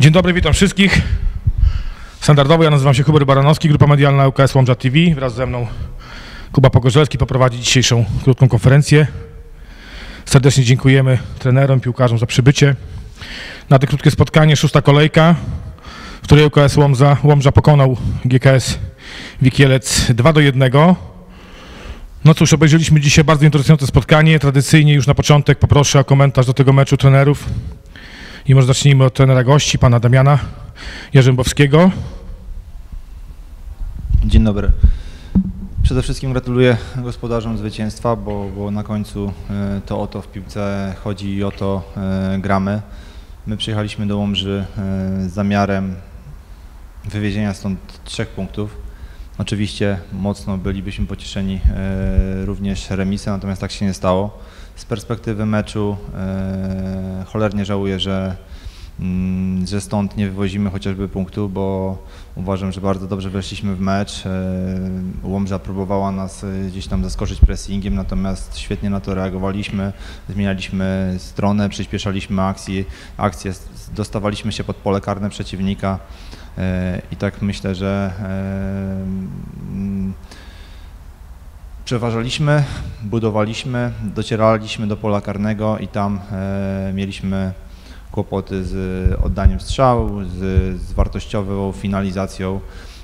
Dzień dobry, witam wszystkich. Standardowo, ja nazywam się Hubert Baranowski, grupa medialna ŁKS Łomża TV. Wraz ze mną Kuba Pogorzelski poprowadzi dzisiejszą krótką konferencję. Serdecznie dziękujemy trenerom, piłkarzom za przybycie. Na to krótkie spotkanie, 6. kolejka, w której ŁKS Łomża pokonał GKS Wikielec 2-1. No cóż, obejrzeliśmy dzisiaj bardzo interesujące spotkanie. Tradycyjnie już na początek poproszę o komentarz do tego meczu trenerów. I może zacznijmy od trenera gości, pana Damiana Jarzębowskiego. Dzień dobry. Przede wszystkim gratuluję gospodarzom zwycięstwa, bo na końcu to o to w piłce chodzi i o to gramy. My przyjechaliśmy do Łomży z zamiarem wywiezienia stąd 3 punktów. Oczywiście mocno bylibyśmy pocieszeni również remisem, natomiast tak się nie stało. Z perspektywy meczu cholernie żałuję, że stąd nie wywozimy chociażby punktu, bo uważam, że bardzo dobrze weszliśmy w mecz. Łomża próbowała nas gdzieś tam zaskoczyć pressingiem, natomiast świetnie na to reagowaliśmy, zmienialiśmy stronę, przyspieszaliśmy akcje, dostawaliśmy się pod pole karne przeciwnika i tak myślę, że przeważaliśmy, budowaliśmy, docieraliśmy do pola karnego i tam mieliśmy kłopoty z oddaniem strzału, z wartościową finalizacją,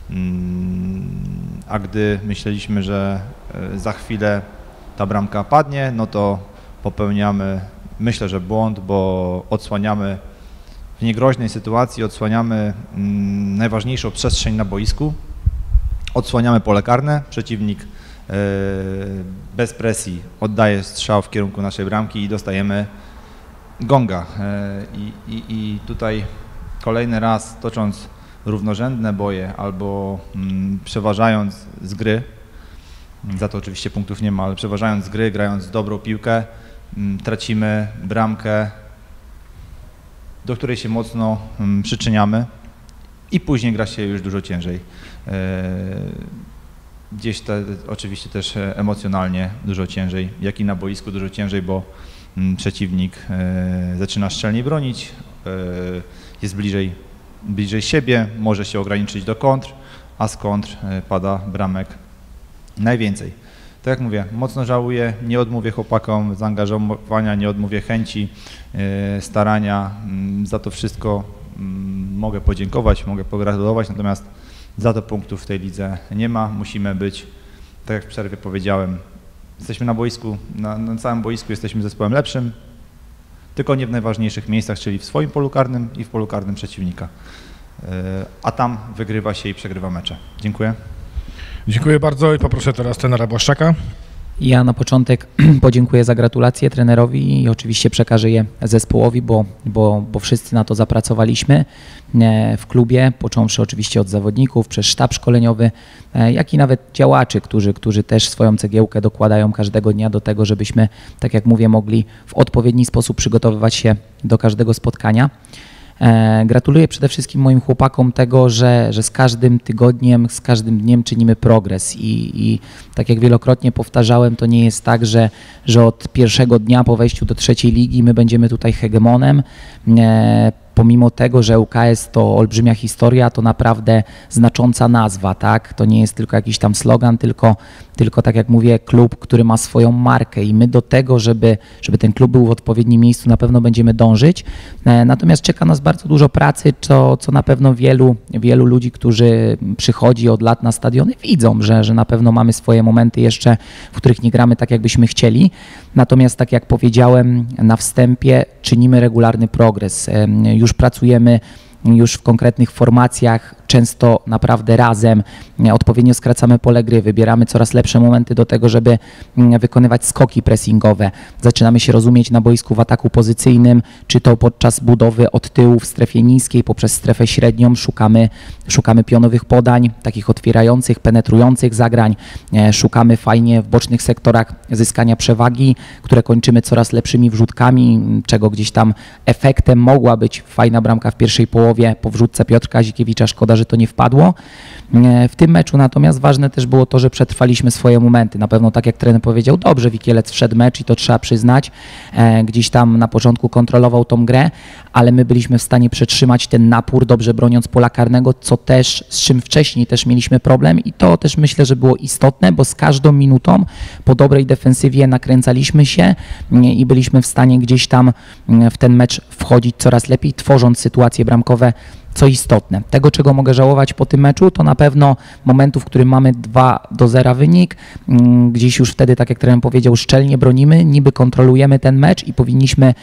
a gdy myśleliśmy, że za chwilę ta bramka padnie, no to popełniamy, myślę, że błąd, bo odsłaniamy w niegroźnej sytuacji, odsłaniamy najważniejszą przestrzeń na boisku, odsłaniamy pole karne, przeciwnik bez presji oddaje strzał w kierunku naszej bramki i dostajemy gonga. I tutaj kolejny raz tocząc równorzędne boje albo przeważając z gry, za to oczywiście punktów nie ma, ale przeważając z gry, grając dobrą piłkę, tracimy bramkę, do której się mocno przyczyniamy i później gra się już dużo ciężej. Gdzieś oczywiście też emocjonalnie dużo ciężej, jak i na boisku dużo ciężej, bo przeciwnik zaczyna szczelniej bronić, jest bliżej siebie, może się ograniczyć do kontr, a z kontr pada bramek najwięcej. Tak jak mówię, mocno żałuję, nie odmówię chłopakom zaangażowania, nie odmówię chęci, starania, za to wszystko mogę podziękować, mogę pogratulować, natomiast za to punktów w tej lidze nie ma, musimy być, tak jak w przerwie powiedziałem, jesteśmy na boisku, na całym boisku jesteśmy zespołem lepszym, tylko nie w najważniejszych miejscach, czyli w swoim polu karnym i w polu karnym przeciwnika. A tam wygrywa się i przegrywa mecze. Dziękuję. Dziękuję bardzo i poproszę teraz trenera Błaszczaka. Ja na początek podziękuję za gratulacje trenerowi i oczywiście przekażę je zespołowi, bo wszyscy na to zapracowaliśmy w klubie, począwszy oczywiście od zawodników, przez sztab szkoleniowy, jak i nawet działaczy, którzy też swoją cegiełkę dokładają każdego dnia do tego, żebyśmy, tak jak mówię, mogli w odpowiedni sposób przygotowywać się do każdego spotkania. Gratuluję przede wszystkim moim chłopakom tego, że z każdym tygodniem, z każdym dniem czynimy progres i tak jak wielokrotnie powtarzałem, to nie jest tak, że od pierwszego dnia po wejściu do 3. ligi my będziemy tutaj hegemonem. Pomimo tego, że ŁKS to olbrzymia historia, to naprawdę znacząca nazwa, tak? To nie jest tylko jakiś tam slogan, tylko tak jak mówię, klub, który ma swoją markę i my do tego, żeby ten klub był w odpowiednim miejscu, na pewno będziemy dążyć. Natomiast czeka nas bardzo dużo pracy, co na pewno wielu ludzi, którzy przychodzi od lat na stadiony, widzą, że na pewno mamy swoje momenty jeszcze, w których nie gramy tak, jakbyśmy chcieli. Natomiast tak jak powiedziałem na wstępie, czynimy regularny progres. Już pracujemy już w konkretnych formacjach, często naprawdę razem, odpowiednio skracamy pole gry, wybieramy coraz lepsze momenty do tego, żeby wykonywać skoki pressingowe. Zaczynamy się rozumieć na boisku w ataku pozycyjnym, czy to podczas budowy od tyłu w strefie niskiej, poprzez strefę średnią, szukamy pionowych podań, takich otwierających, penetrujących zagrań, szukamy fajnie w bocznych sektorach zyskania przewagi, które kończymy coraz lepszymi wrzutkami, czego gdzieś tam efektem mogła być fajna bramka w pierwszej połowie po wrzutce Piotrka Kazikiewicza. Szkoda, że to nie wpadło. W tym meczu natomiast ważne też było to, że przetrwaliśmy swoje momenty. Na pewno tak jak trener powiedział, dobrze Wikielec wszedł mecz i to trzeba przyznać. Gdzieś tam na początku kontrolował tą grę, ale my byliśmy w stanie przetrzymać ten napór, dobrze broniąc pola karnego, co też, z czym wcześniej też mieliśmy problem i to też myślę, że było istotne, bo z każdą minutą po dobrej defensywie nakręcaliśmy się i byliśmy w stanie gdzieś tam w ten mecz wchodzić coraz lepiej, tworząc sytuacje bramkowe, co istotne. Tego, czego mogę żałować po tym meczu, to na pewno momentu, w którym mamy 2-0 wynik, gdzieś już wtedy, tak jak trener powiedział, szczelnie bronimy, niby kontrolujemy ten mecz i powinniśmy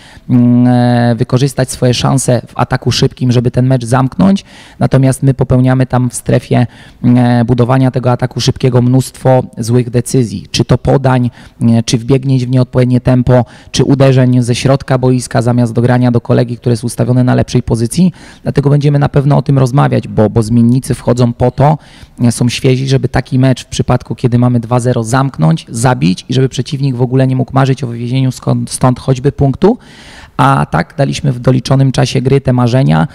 wykorzystać swoje szanse w ataku szybkim, żeby ten mecz zamknąć, natomiast my popełniamy tam w strefie budowania tego ataku szybkiego mnóstwo złych decyzji, czy to podań, czy wbiegnięć w nieodpowiednie tempo, czy uderzeń ze środka boiska zamiast dogrania do kolegi, który jest ustawiony na lepszej pozycji, dlatego będziemy na pewno o tym rozmawiać, bo zmiennicy wchodzą po to, są świezi, żeby taki mecz w przypadku, kiedy mamy 2-0 zamknąć, zabić i żeby przeciwnik w ogóle nie mógł marzyć o wywiezieniu stąd choćby punktu, a tak daliśmy w doliczonym czasie gry te marzenia,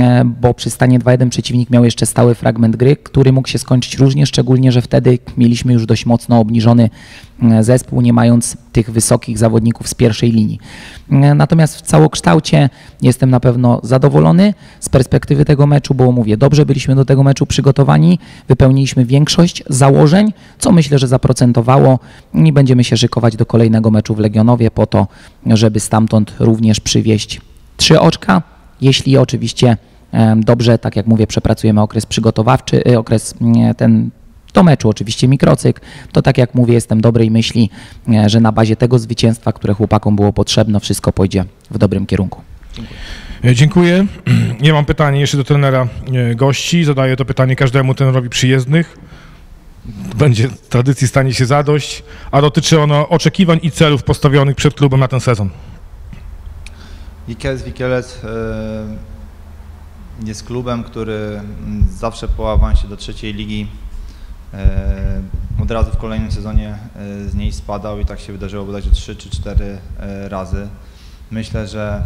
bo przy stanie 2-1 przeciwnik miał jeszcze stały fragment gry, który mógł się skończyć różnie, szczególnie, że wtedy mieliśmy już dość mocno obniżony zespół, nie mając tych wysokich zawodników z pierwszej linii. Natomiast w całokształcie jestem na pewno zadowolony z perspektywy tego meczu, bo mówię, dobrze byliśmy do tego meczu przygotowani, wypełniliśmy większość założeń, co myślę, że zaprocentowało i będziemy się szykować do kolejnego meczu w Legionowie po to, żeby stamtąd również przywieźć 3 oczka, jeśli oczywiście dobrze, tak jak mówię, przepracujemy okres przygotowawczy, okres ten do meczu oczywiście mikrocykl, to tak jak mówię, jestem dobrej myśli, że na bazie tego zwycięstwa, które chłopakom było potrzebne, wszystko pójdzie w dobrym kierunku. Dziękuję. Nie mam pytania jeszcze do trenera gości. Zadaję to pytanie każdemu trenerowi przyjezdnych. Będzie tradycji stanie się zadość, a dotyczy ono oczekiwań i celów postawionych przed klubem na ten sezon. Wikielec jest klubem, który zawsze po awansie do trzeciej ligi od razu w kolejnym sezonie z niej spadał i tak się wydarzyło bodajże 3 czy 4 razy. Myślę,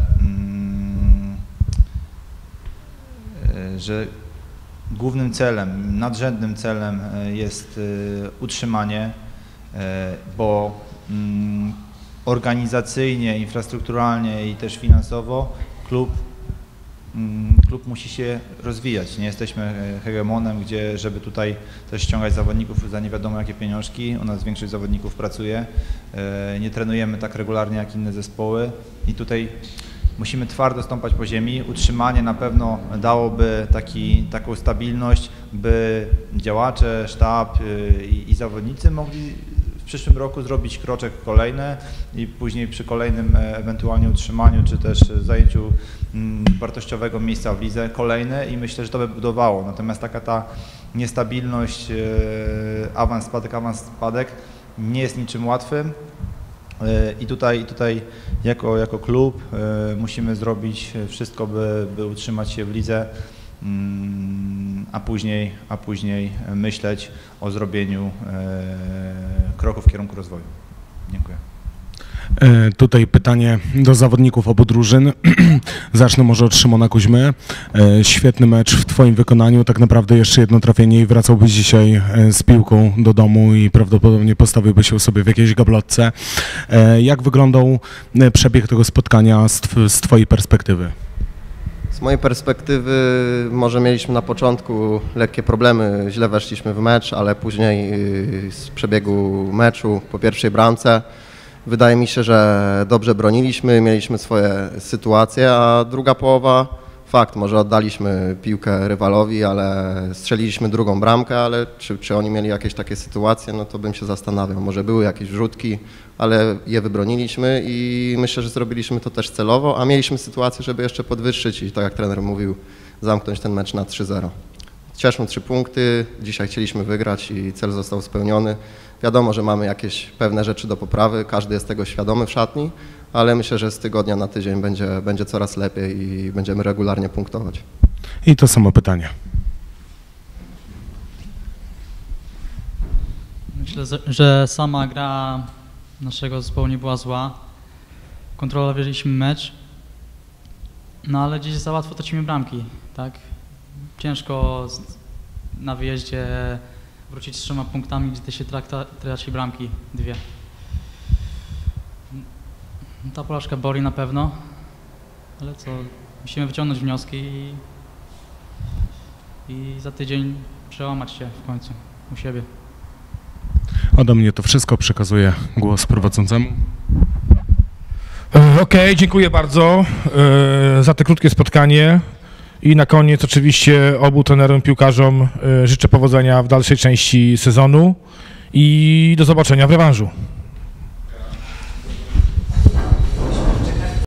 że głównym celem, nadrzędnym celem jest utrzymanie, bo organizacyjnie, infrastrukturalnie i też finansowo klub musi się rozwijać. Nie jesteśmy hegemonem, gdzie żeby tutaj też ściągać zawodników za nie wiadomo jakie pieniążki. U nas większość zawodników pracuje. Nie trenujemy tak regularnie jak inne zespoły i tutaj musimy twardo stąpać po ziemi. Utrzymanie na pewno dałoby taką stabilność, by działacze, sztab i zawodnicy mogli w przyszłym roku zrobić kroczek kolejny i później przy kolejnym ewentualnie utrzymaniu czy też zajęciu wartościowego miejsca w lidze kolejne i myślę, że to by budowało. Natomiast taka ta niestabilność, awans, spadek nie jest niczym łatwym i tutaj jako klub musimy zrobić wszystko, by utrzymać się w lidze, a później myśleć o zrobieniu kroku w kierunku rozwoju. Dziękuję. Tutaj pytanie do zawodników obu drużyn. Zacznę może od Szymona Kuźmy. Świetny mecz w Twoim wykonaniu, tak naprawdę jeszcze jedno trafienie i wracałbyś dzisiaj z piłką do domu i prawdopodobnie postawiłbyś się sobie w jakiejś gablotce. Jak wyglądał przebieg tego spotkania z Twojej perspektywy? Z mojej perspektywy może mieliśmy na początku lekkie problemy, źle weszliśmy w mecz, ale później z przebiegu meczu po pierwszej bramce wydaje mi się, że dobrze broniliśmy, mieliśmy swoje sytuacje, a druga połowa, fakt, może oddaliśmy piłkę rywalowi, ale strzeliliśmy drugą bramkę, ale czy oni mieli jakieś takie sytuacje, no to bym się zastanawiał. Może były jakieś wrzutki, ale je wybroniliśmy i myślę, że zrobiliśmy to też celowo, a mieliśmy sytuację, żeby jeszcze podwyższyć i tak jak trener mówił, zamknąć ten mecz na 3-0. Cieszą 3 punkty, dzisiaj chcieliśmy wygrać i cel został spełniony. Wiadomo, że mamy jakieś pewne rzeczy do poprawy, każdy jest tego świadomy w szatni, ale myślę, że z tygodnia na tydzień będzie coraz lepiej i będziemy regularnie punktować. I to samo pytanie. Myślę, że sama gra naszego zespołu nie była zła. Kontrolowaliśmy mecz, no ale gdzieś za łatwo tracimy bramki, tak? ciężko na wyjeździe wrócić z 3 punktami, gdzie się traci bramki 2. Ta porażka boli na pewno, ale co, musimy wyciągnąć wnioski i za tydzień przełamać się w końcu u siebie. Ode mnie to wszystko, przekazuję głos prowadzącemu. Okej, dziękuję bardzo za te krótkie spotkanie i na koniec oczywiście obu trenerom, piłkarzom życzę powodzenia w dalszej części sezonu i do zobaczenia w rewanżu.